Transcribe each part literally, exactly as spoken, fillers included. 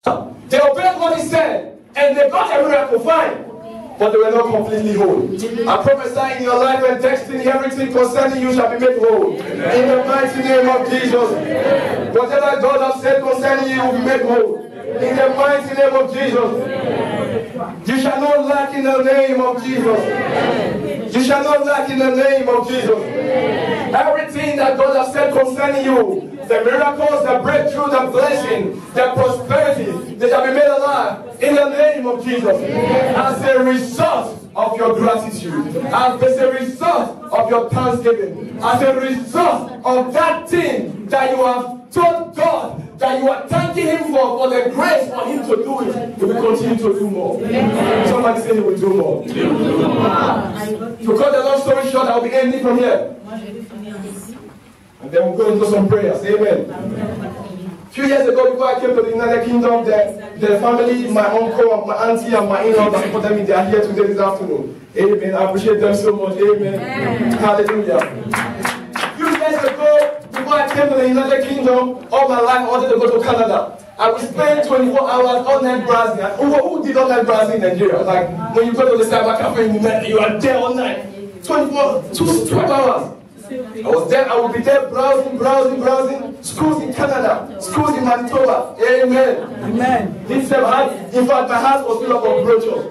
They obeyed what he said, and they got a miracle, fine. But they were not completely whole. I prophesy in your life and destiny, everything concerning you shall be made whole. Amen. In the mighty name of Jesus. Amen. Whatever God has said concerning you will be made whole. Amen. In the mighty name of Jesus. Amen. You shall not lack in the name of Jesus. Amen. You shall not lack in the name of Jesus. Amen. Everything that God has said concerning you, the miracles, the breakthrough, the blessing, the prosperity, they shall be made alive in the name of Jesus. Amen. As a result of your gratitude, as a result of your thanksgiving, as a result of that thing that you have told God that you are thanking Him for, for the grace for Him to do it, He will continue to do more. Amen. Somebody say He will do more. To cut the long story short, I will be ending from here. And then we'll go into some prayers. Amen. A few years ago, before I came to the United Kingdom, the, the family, my uncle, my auntie, and my in-laws that supported me, they are here today this afternoon. Amen. I appreciate them so much. Amen. Amen. Hallelujah. A few years ago, before I came to the United Kingdom, all my life I wanted to go to Canada. I would spend twenty-four hours online browsing. Who, who did online browsing in Nigeria? Like when you go to the cyber cafe, you are there all night. twenty-four, twelve hours. I was there, I would be there browsing, browsing, browsing. Schools in Canada, schools in Manitoba. Amen. Amen. This time I had, in fact, my house was full of brochures.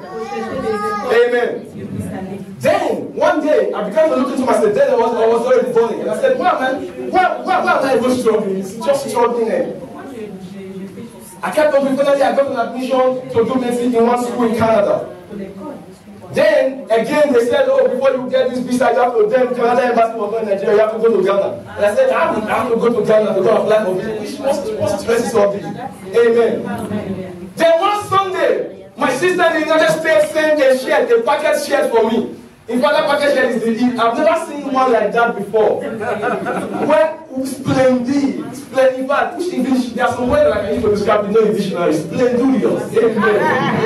Amen. Then, one day, I began to look into myself. Then I was, I was already burning. And I said, wow, man, why, why, why am I even struggling? It's just struggling. Eh? I kept on, finally, I got an admission to do medicine in one school in Canada. Then, again, they said, oh, before you get this visa, you have to, then Canada Embassy was in Nigeria, you have to go to Ghana. And I said, I have to, I have to go to Ghana to go apply for visa. Which was, was stressing of it. Amen. Amen. Then one Sunday, my sister in the United States sent a shirt, a packet shirt for me. In fact, that packet shirt is the, I've never seen one like that before. Well, splendid, splendid. In fact, which English, there's some word like I used to describe in the dictionary, splendidious. Amen.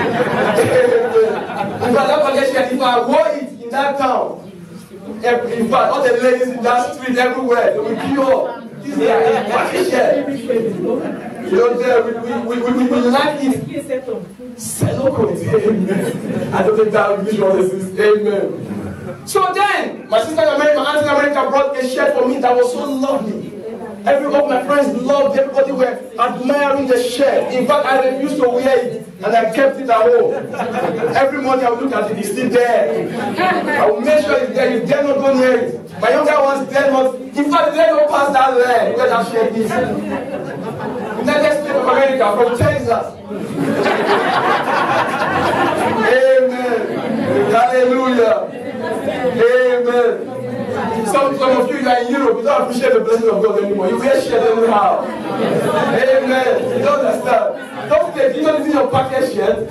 In fact, that packet shirt, if I wore it in that town, in fact, all the ladies in that street everywhere, they will pure. This is a packet shirt. You know, there, we, we, we, we, we like it. Seloko is amen. I don't think that visual is amen. So then, my sister in America, my aunt in America brought a shirt for me that was so lovely. Every one of my friends loved, everybody were admiring the shirt. In fact, I refused to wear it, and I kept it at home. Every morning I would look at it, it's still there. I would make sure it's there, you dare not go near it. My younger ones dare not, in fact, they don't pass that line where that shirt is. United States of America, from Texas. Amen. Hallelujah. Amen. Some, some of you, you are in Europe, you don't appreciate the blessing of God anymore. You wear shirt anyhow. Amen. You don't understand. Don't take, you don't see your packet shirt.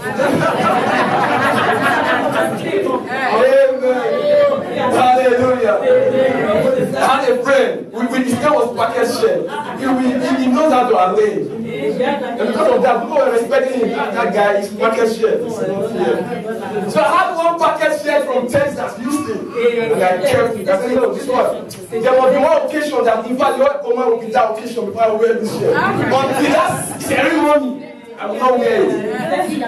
Amen. Hallelujah. I had a friend, we, we, his name was packet shirt. He, he, he knows how to arrange. And because of that, people were respecting him. That guy is packet shirt. So I had one packet shirt from Texas, Houston. And I kept it. I said, no, this one. There will be one occasion that, in fact, your woman will be that occasion before I wear this shirt. Until that ceremony, I will not wear it.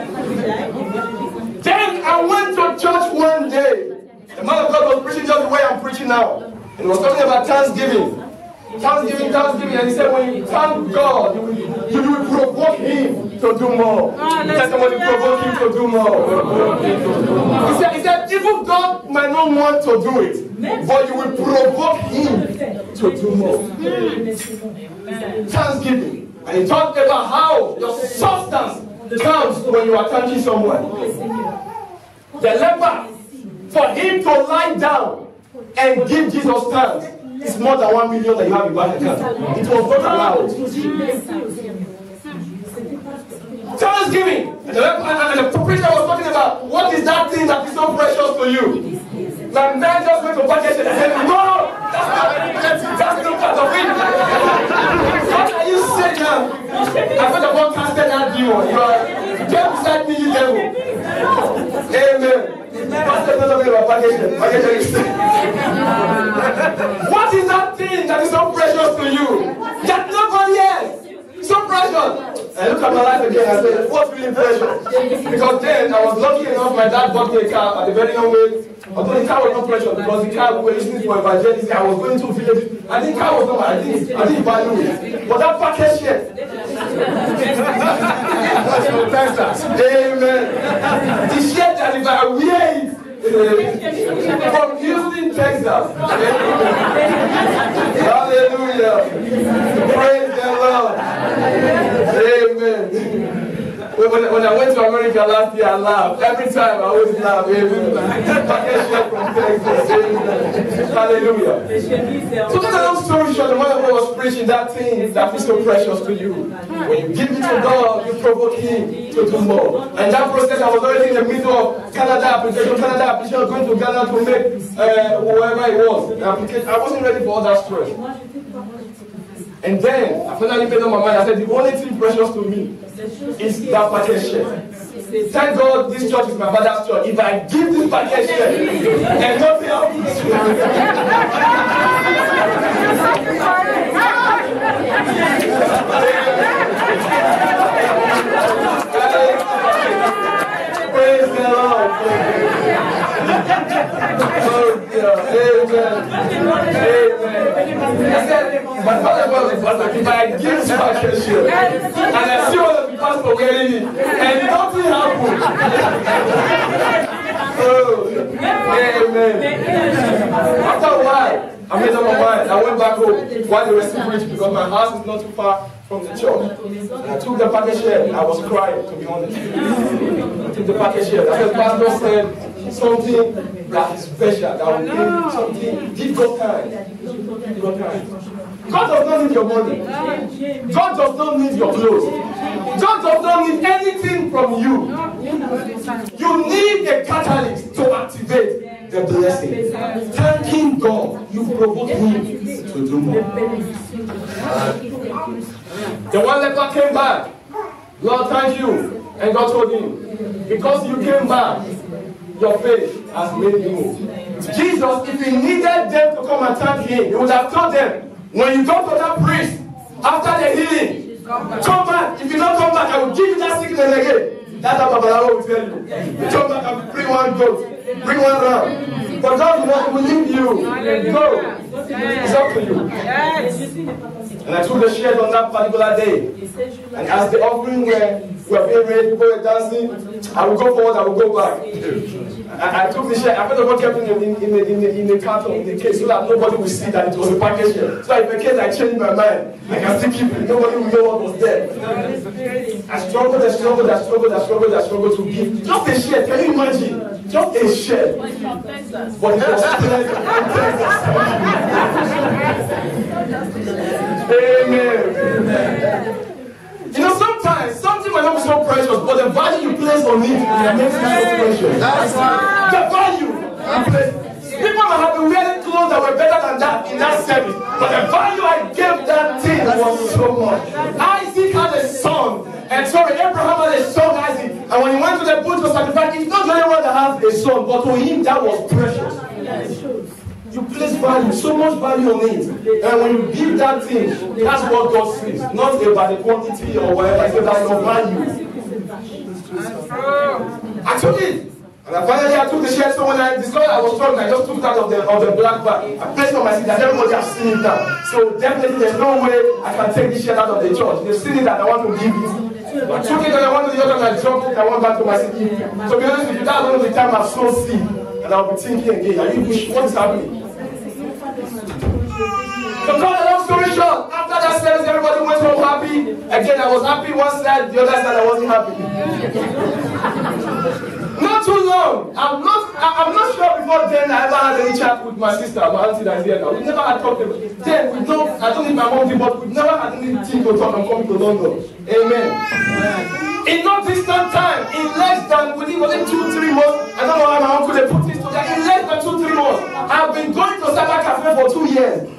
Then I went to church one day. The man of God was preaching just the way I'm preaching now. And he was talking about Thanksgiving. Thanksgiving, Thanksgiving, and he said, when you thank God, you will, you will provoke Him to do more. He said, somebody provoke Him to do more. He said, he said, even God might not want to do it, but you will provoke Him to do more. Thanksgiving. And he talked about how your substance counts when you are thanking someone. The leper, for him to lie down and give Jesus thanks, it's more than one million that you have in bank account. It was not allowed. Thanksgiving. And the, and the preacher was talking about what is that thing that is so precious to you. The man just went to package and said, no, that's not, that's not part of it. What are you saying now? I thought about casting that demon. You are get beside me, you devil. Amen. What is that thing that is so precious to you that nobody else? So so precious. I look at my life again and I say, what's really precious? Because then I was lucky enough, my dad bought me a car at a very young age. Although the car was not precious because the car we were using it for evangelism, I was going to a village. I think car was not, I didn't, I didn't value it. But that package shirt. That's from Texas. Amen. The shirt that if I wear it, uh, from Houston, Texas. Hallelujah. Praise the Lord. Amen. When, when I went to America last year, I laughed. Every time I always laugh. Package shirt from Texas. Amen. Hallelujah. So that's a long story short. The man who was preaching that thing that is so precious to you. When you give it to God, you provoke Him to do more. And that process, I was already in the middle of Canada application, Canada application, going to Ghana to make uh, whoever it was. I wasn't ready for all that stress. And then, I finally made up my mind. I said, the only thing precious to me is that package shirt. Thank God this church is my father's church. If I give this package shirt, and nothing else. Praise the Lord. Amen. Amen. I said, my father was the pastor. If I give this package shirt, and I see all of the pastor wearing it, and nothing happened. Oh, amen. After a while, I made up my mind. I went back home while they were still preaching because my house is not too far from the church. And I took the package shirt. I was crying, to be honest. I took the package shirt. I said, pastor said something that is special, that will give something. Give God time. Give God time. God does not need your money. God does not need your clothes. God does not need anything from you. You need a catalyst to activate the blessing. Thanking God, you provoke Him to do more. The one leper came back. Lord, thank you. And God told him, because you came back, your faith has made you move. Jesus, if He needed them to come and thank Him, He would have told them, when you go to that priest, after the healing, come back. If you don't come back, I will give you that sickness again. That's what Babalawo will tell you. You come back and bring one goat, bring one ram. But God will not leave you. Go. It's up to you. And I took the shirt on that particular day. And as the offering were, were being ready, people were dancing, I would go forward, I would go back. I, I took the shirt, I put the one kept in, in, in, in, in the carton, in the case, so that nobody would see that it was a package shirt. So if in case I changed my mind, I can still keep it. Nobody will know what was there. I struggled, I struggled, I struggled, I struggled, I struggled to give. Just a shirt, can you imagine? Just a shirt. But it was pleasant. Amen. Amen. You know, sometimes something might not be so precious, but the value you place on it makes it so precious. That's right. The value you place. People might have been wearing clothes that were better than that in that service, but the value I gave that thing was so much. Isaac had a son, and sorry, Abraham had a son, Isaac, and when he went to the bush to sacrifice, it's not the only one that has a son, but to him that was precious. You place value, so much value on it, and when you give that thing, that's what God sees, not about the quantity or whatever. It's about your value. I took it. And I finally I took the shirt, so when I discovered I was struggling, I just took it out of the, of the black bag. I placed it on my seat, and everybody has seen it now. So definitely there's no way I can take this shirt out of the church. They've seen it and I want to give it. I took it and I went to the other and I dropped it, I went back to my seat. So to be honest with you, that's one of the time I've so sick. And I'll be thinking again, are you, what is happening? So cut a long story short, after that service everybody went home happy. Again, I was happy one side, the other side I wasn't happy. Not too long. I'm not I'm not sure before then I ever had any chat with my sister, my auntie that's here now. We never had talked about it. Then we don't I don't think my mom did, but we never had anything to talk. I'm coming to London. Amen. Amen. In no distant time, in less than within within two, three months, I don't know how my uncle they put this together. In less than two, three months, I've been going to Cyber Cafe for two years.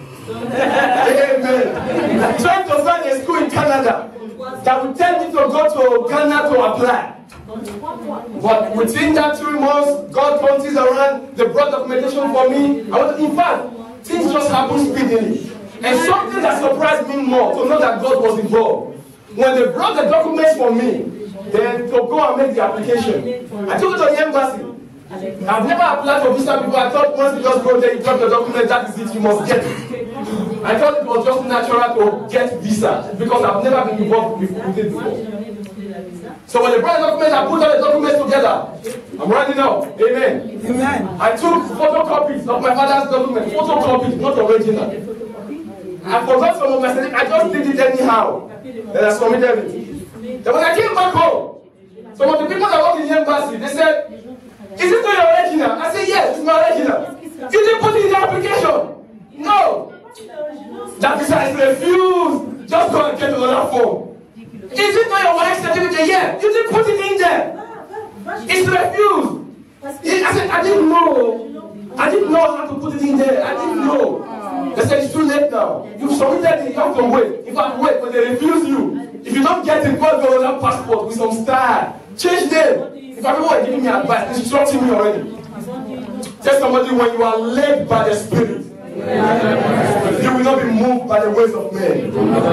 Amen. Trying to find a school in Canada that will tell me to go to Ghana to apply. But within that three months, God turned things around. They brought documentation for me. I was, in fact, things just happened speedily. And something that surprised me more to know that God was involved When they brought the documents for me, then to go and make the application, I took it to the embassy. I've never applied for visa before. I thought once you just go there, you drop the document, that is it, you must get it. I thought it was just natural to get visa because I've never been involved with it before. So when they brought the documents, I put all the documents together. I'm running out. Amen. Amen. I took photocopies of my father's document, photocopies, not original. I forgot some of my studies. I just did it anyhow. Then I submitted it. Then when I came back home, some of the people that work in the embassy, they said, "Is it not your original?" I said, "Yes, it's my original." "You didn't put it in the application." "No." That visa is refused. Just go and get another form. "Is it not your wife's certificate?" "Yeah." "You didn't put it in there." "It's refused." I said, "I didn't know. I didn't know how to put it in there. I didn't know." They said, "It's too late now. You've submitted it. You have to wait. In fact, wait when they refuse you. If you don't get it, go and get another passport with some star. Change them." If people are giving me advice, instructing me already. Tell somebody, when you are led by the Spirit, you will not be moved by the ways of men.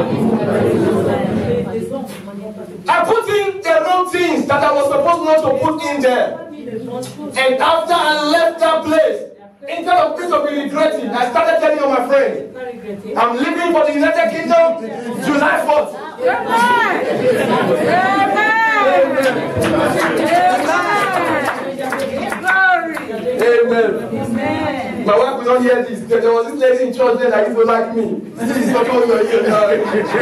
I put in the wrong things that I was supposed not to put in there. And after I left that place, instead of this to be regretting, I started telling all my friends, I'm leaving for the United Kingdom July fourth. Amen. Amen. My wife will not hear this. There was this lady in church there that used to like me. This is not what you're here now.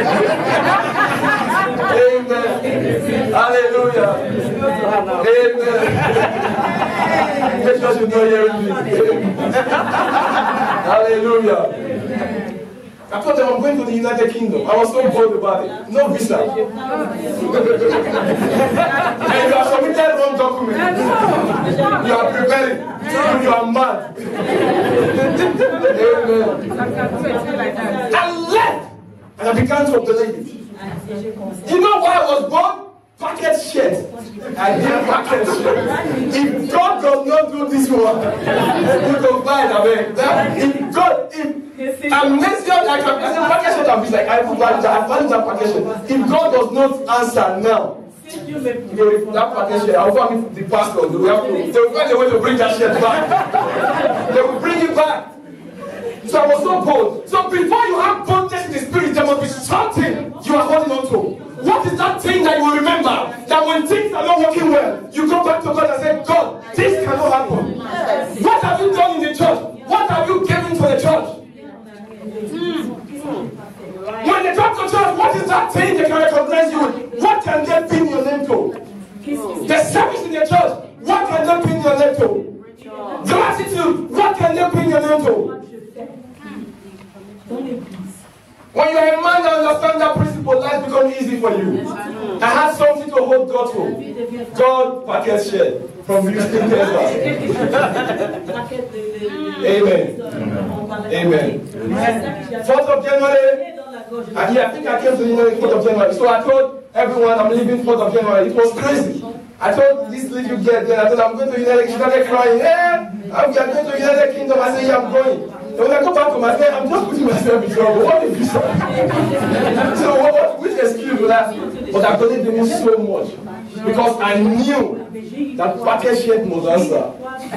Amen. Hallelujah. Amen. Make sure you're not hearing me. Hallelujah. I thought I was going to the United Kingdom. I was so bold about it. No visa. And you have submitted wrong documents. You are preparing. You are mad. Amen. I left. And I began to believe it. You know why I was born? Packet shit. I did packet shit. If God does not do this one, you don't buy it. I mean, if God, if I'm next year, I can say packet shit. I'm like, I value I value that packet shit. If God does not answer now, that packet shit, I'll go meet the pastor. They will have to. They will find a way to bring that shit back. They will bring it back. So I was so bold. So before you have boldness in the spirit, there must be something you are holding on to. What is that thing that you will remember? That when things are not working well, you go back to God and say, God, this cannot happen. Yes. What have you done in the church? What have you given to the church? Mm. When they come to church, what is that thing they can recognize you with? What can they pin your name to? The service in the church, what can they pin your name to? Gratitude, what can they pin your name to? When you are a man that understands that principle, life becomes easy for you. I had something to hold God to. God packet share from Houston, Texas. Amen. Amen. fourth of January, and yeah, I think I came to the fourth of January. So I told everyone I'm leaving fourth of January. It was crazy. I told this little girl then, I told I'm going to United Kingdom. She started crying. Yeah, I'm going to United Kingdom. I said, yeah, I'm going. And when I come back to my bed, I'm just putting myself in trouble. What if you say? So what, what, which excuse will I? But I believed in him so much because I knew that package shit must answer.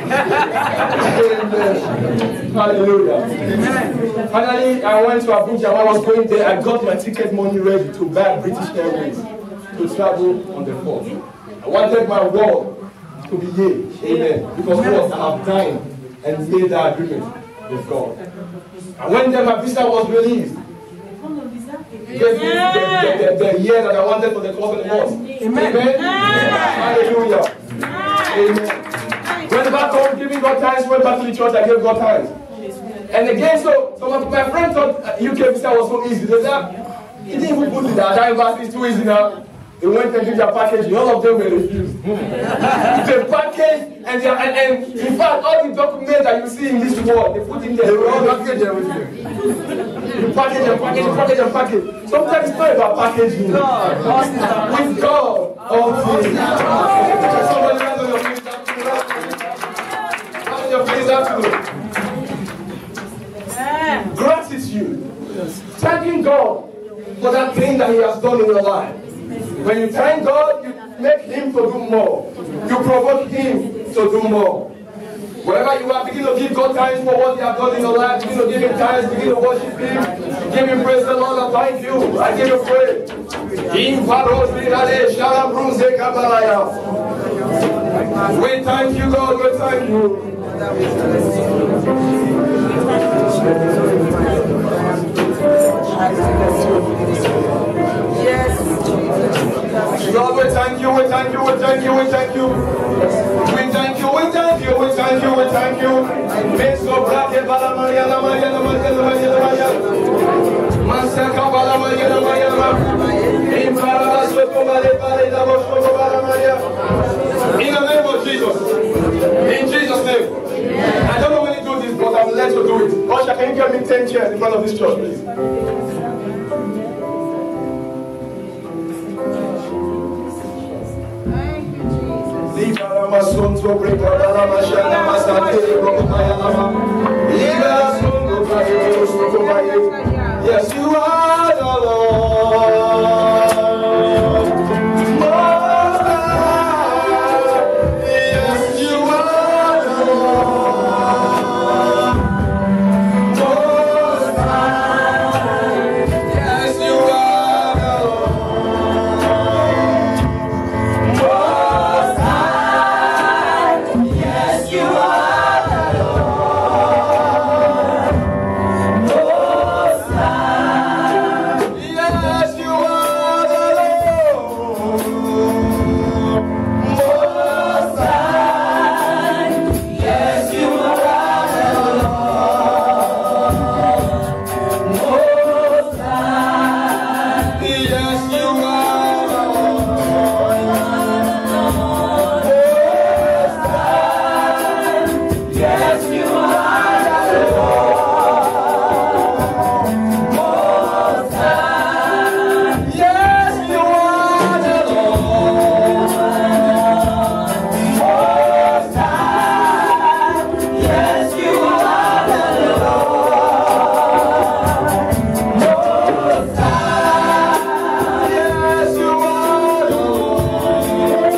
Hallelujah. Finally, I went to Abuja. When I was going there, I got my ticket money ready to buy British Airways to travel on the fourth. I wanted my word to be yea. Amen. Because what? I have time and made that agreement with God. And when then my visa was released, gave me the, the, the, the year that I wanted for the course of the month. Amen. Amen. Hallelujah. Amen. Went back home, giving God thanks, went back to the church, I gave God thanks. And again, so some of my friends thought U K visa was so easy. They said, he didn't even put it there. That embassy is too easy now. They went and did their package, all of them were refused. The package, and, they, and, and in fact, all the documents that you see in this world, they put in there, they were all packaged everything. You package and package, you package and package. Sometimes it's not about packaging. With God, all things. Somebody hands on your face, hands on your face afterwards. Gratitude. Thanking God for that thing that He has done in your life. When you thank God, you make Him to do more. You provoke Him to do more. Wherever you are, begin to give God thanks for what He has done in your life. Begin to give Him thanks. Begin to worship Him. Give Him praise the Lord. I thank you. I give you praise. We thank you, God. We thank you. Yes. God, we thank you, we thank you, we thank you, we thank you. We thank you, we thank you, we thank you, we thank you. Meso brake bala Maria la Maria la Maria la Maria la Maria. Mansaka bala Maria la Maria la Maria. Impara soto bale bale la soto bala Maria. In the name of Jesus. In Jesus' name. I don't know when you do this, but I'm led to do it. Osha, can you get me ten chairs in front of this church, please? Yes, you are the Lord. Most High. Yes, you are the Lord. Most High. Yes, you are the Lord. Most High. Yes, you are the Lord. Most High. Yes, you are the Lord. Most High. Yes, you are the Lord. Most High. Yes, you are the Lord. Most High. Yes, you are the Lord. Most High. Yes, you are the Lord. Most High. Yes, you are the Lord. Most High. Yes, you are the Lord.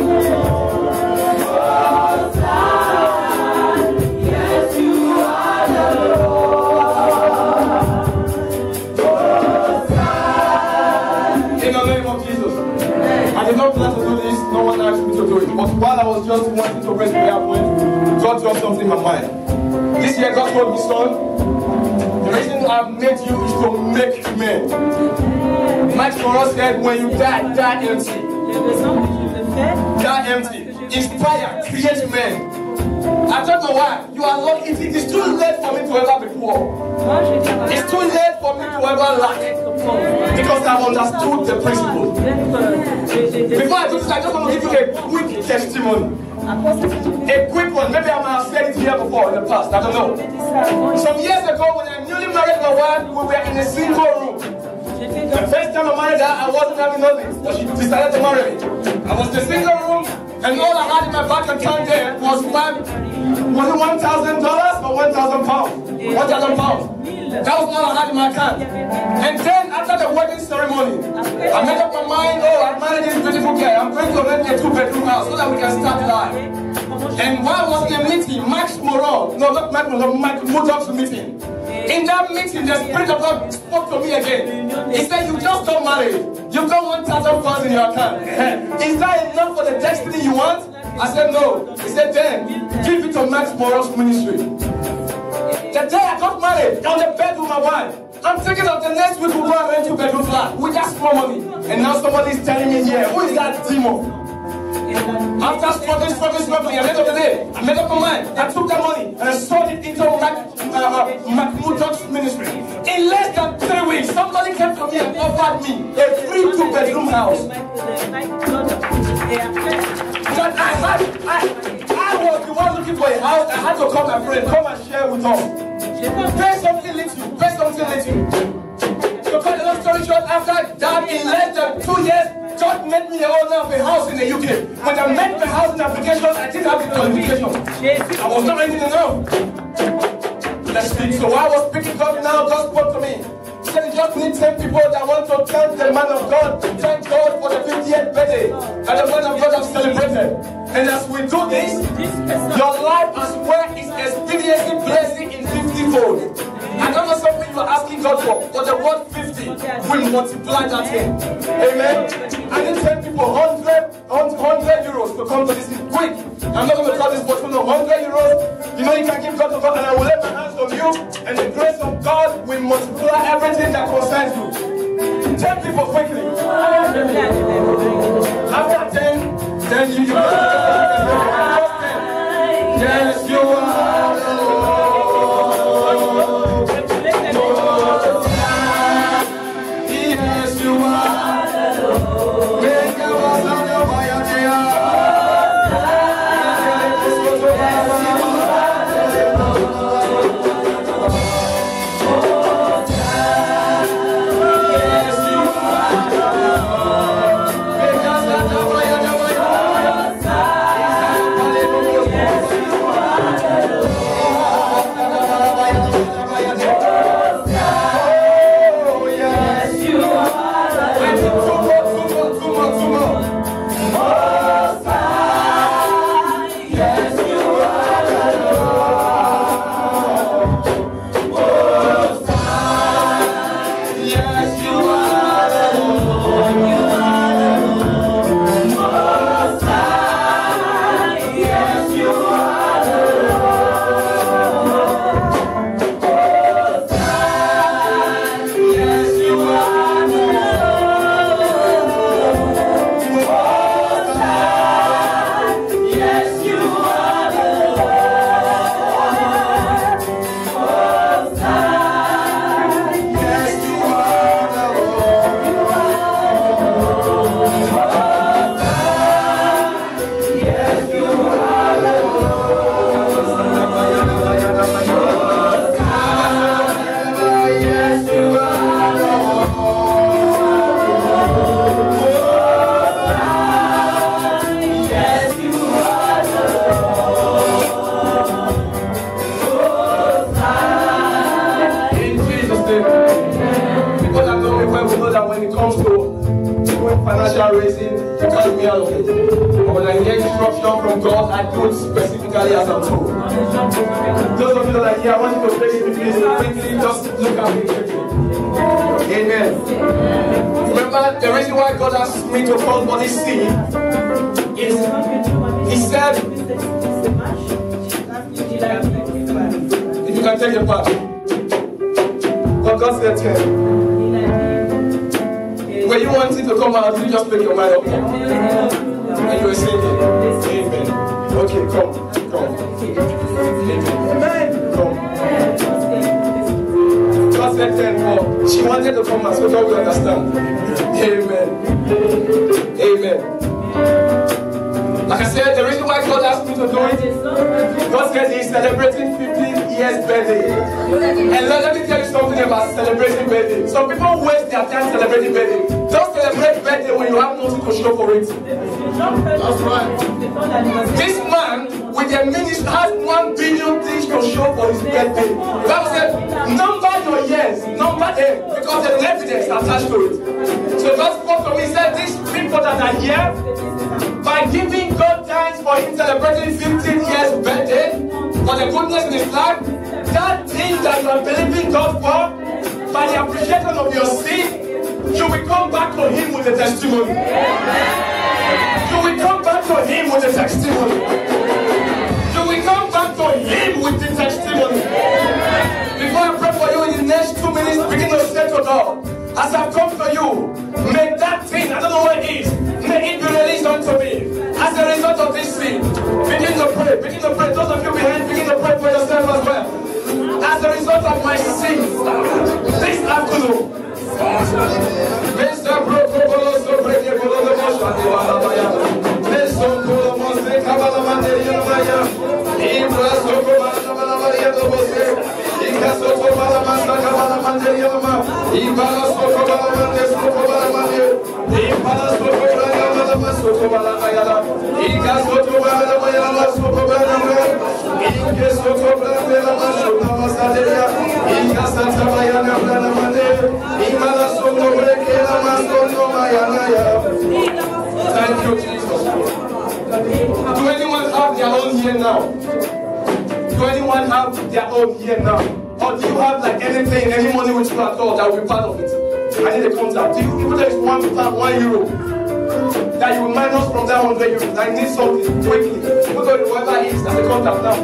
Most High. Yes, you are the Lord. Most High. In the name of Jesus. I did not plan to do this. No one asked me to do it. But while I was just wanting to raise prayer point, God dropped something in my mind. This year, God told me, son, the reason I've made you is to make men. Max Moreau said, when you die, die empty. Die empty. Inspire, create men. I don't know why. You are not, it is too late for me to ever be poor. It's too late for me to ever lack. Because I've understood the principle. Before I do this, I just want to give you a quick testimony. A quick one. Maybe I might have said it here before in the past. I don't know. Some years ago, when I newly married my wife, we were in a single room. The first time I married her, I wasn't having nothing. So she decided to marry me. I was in a single room, and all I had in my bank account there was five, was it one thousand dollars or one thousand pounds? One thousand pounds. That was all I had in my account. And then after the wedding ceremony, I made up my mind, oh, I married this beautiful girl. I'm going to rent a two-bedroom house so that we can start life. And while I was in a meeting, Max Moreau, no, not Max Moreau, Mike Mudok's meeting. In that meeting, the Spirit of God spoke to me again. He said, you just got married. You've got one thousand pounds in your account. Is that enough for the destiny you want? I said, no. He said, then, give it to Max Moreau's ministry. The day I got married, on the bed with my wife, I'm thinking of the next week we'll go and rent two bedroom flat with that small money. And now somebody's telling me here, who is that demon? After struggling, struggling, struggling, at the end of the day, I made up my mind. I took that money and I sold it into Mac, uh, Mahmoud's ministry. In less than three weeks, somebody came to me and offered me a free two-bedroom house. But I had, I, I was the one looking for a house. I had to call my friend, come and share with us. Pay something little, pay something little. To cut the long story short, after that, in less than two years, God made me the owner of a house in the U K. When I made the housing application, I didn't have the qualification. I was not ready to know. Let's speak. So while I was speaking God now, God spoke to me. He said, just need ten people that want to thank the man of God, thank God for the fiftieth birthday that the man of God has celebrated. And as we do this, your life as well is experiencing blessing in fifty fold. I don't know something you're asking God for, but the word fifty will multiply that thing. Amen. I need ten people, one hundred euros to come to this quick. I'm not going to call this but no, one hundred euros. You know you can give God to God, and I will lay my hands on you, and the grace of God will multiply everything that concerns you. ten people quickly. After ten, then you, you must yes, you are. Financial raising, you can't be out of it. But when I hear instruction from God, I do it specifically as I'm told. Those of you that are here, I want you to take it with me quickly, just look at me quickly. Amen. Remember, the reason why God asked me to call for this seed is, He said, if you can take your part. But God said ten. When you wanted to come out, you just make your mind up. And you were saying, Amen. Okay, come, come. Amen. Come. God said ten more. She wanted to come out, so God will understand. Amen. Amen. Like I said, the reason why God asked me to do it, God said He's celebrating fifteen years birthday. And let me tell you something about celebrating birthday. Some people waste their time celebrating birthday. Don't celebrate birthday when you have nothing to show for it. That's right. This man with the ministry has one billion things to show for his birthday. The Bible said, number your years, number them, because there's evidence attached to it. So God spoke to me, He said, these people that are here, by giving God thanks for Him celebrating fifteen years birthday, for the goodness in His life, that thing that you are believing God for, by the appreciation of your seed, you will come back to Him with a testimony. You will come back to Him with a testimony. You will come back to Him with the testimony. Before I pray for you in the next two minutes, begin to say to God, as I've come to you, may that thing, I don't know what it is, may it be released unto me. As a result of this thing, begin to pray, begin to pray. Those of you behind, begin to pray for yourself as well. As a result of my sins, this afternoon, Thank you, Jesus. Do anyone have their own here now? Do anyone have their own here now? Or do you have like anything, any money with you at all that will be part of it? I need a contact. Do you, even there is one pound, one euro that you will minus from that hundred euros? I need something quickly. Put on whoever is as a contact now.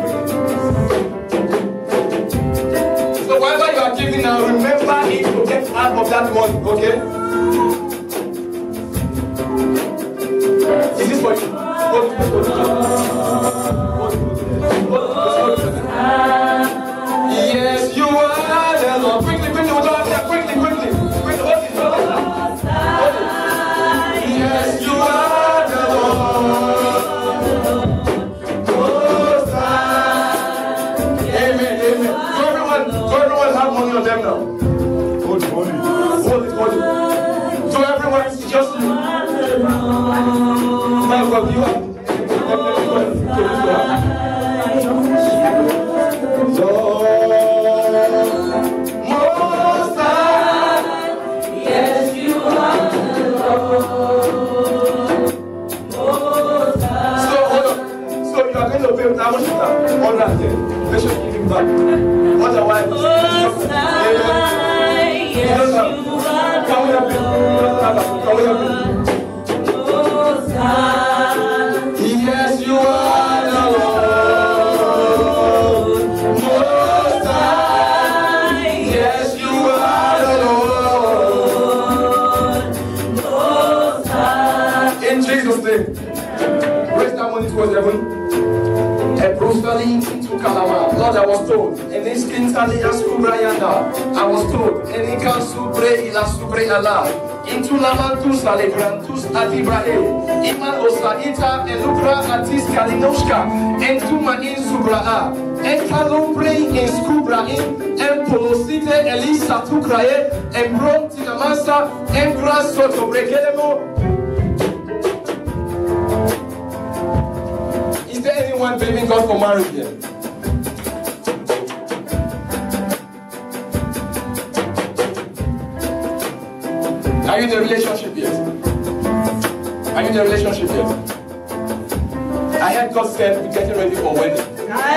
So whatever you are giving now, remember it to get out of that money, okay? Is this for you? Yes, you are the Lord. Quickly, quickly, hold on there. Quickly, quickly. Quickly, hold it, hold it. Hold it. Yes, you are the Lord. Amen, amen. Do everyone, do everyone have money on them now? Hold it, hold it. Hold it, hold it. Do everyone, it's just you. Man of God, you have. How much is that? one hundred ten. They should give him back. Otherwise, yes, you are. Can we have it? Can we have it? Yes, you are the Lord. Most High. Yes, you are the Lord. Most High. In Jesus' name, raise that money towards heaven. Into Kalama. Lord, I was told, and this Kintali Askubrayanda, I was told, and in Kansubre ila Subre Allah, into Lamantus Alebrantus Adibrae, Iman Osaita, and Lukra Atis Kalinoshka, and Tuma in Subraa, and Kalumbre in Skubrain, and Polosite Elisa Tukrae, and Brom Tinamasa, and Grass Soto Brekelemo. Is there anyone believing God for marriage here? Are you in a relationship yet? Are you in a relationship yet? I heard God said we're getting ready for wedding.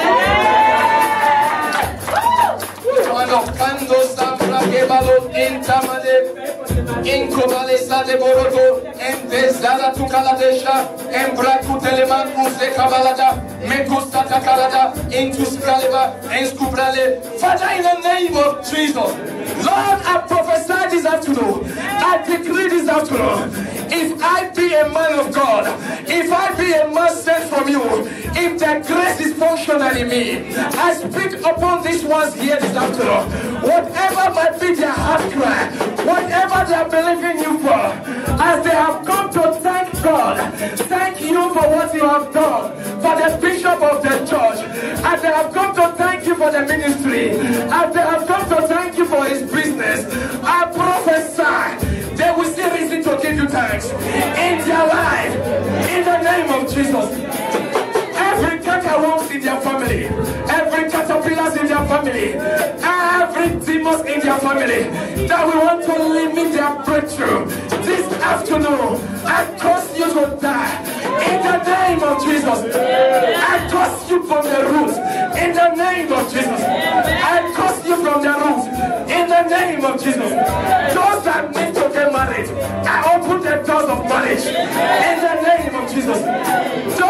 Incobale Sade Borodo, and Desala to Kaladesha, and Braku Teleman Muse Kabalada, Mekusta Takalada, into Spraleva, and Skubrale. Father, in the name of Jesus, Lord, I prophesy this afternoon, I decree this afternoon, if I be a man of God, if I be a man sent from you, if the grace is functional in me, I speak upon these ones here this afternoon. Whatever might be their heart cry, whatever they are believing you for, as they have come to thank God, thank you for what you have done, for the bishop of the church, as they have come to thank you for the ministry, as they have come to thank you for his business, I prophesy they will see reason to give you thanks in their life, in the name of Jesus. Every caterpillars in their family, every caterpillars in their family, every demons in their family that we want to limit their breakthrough this afternoon, I curse you to die in the name of Jesus. I curse you from the roots in the name of Jesus. I curse you from the roots in the name of Jesus. Those that need to get married, I open the doors of marriage in the name of Jesus.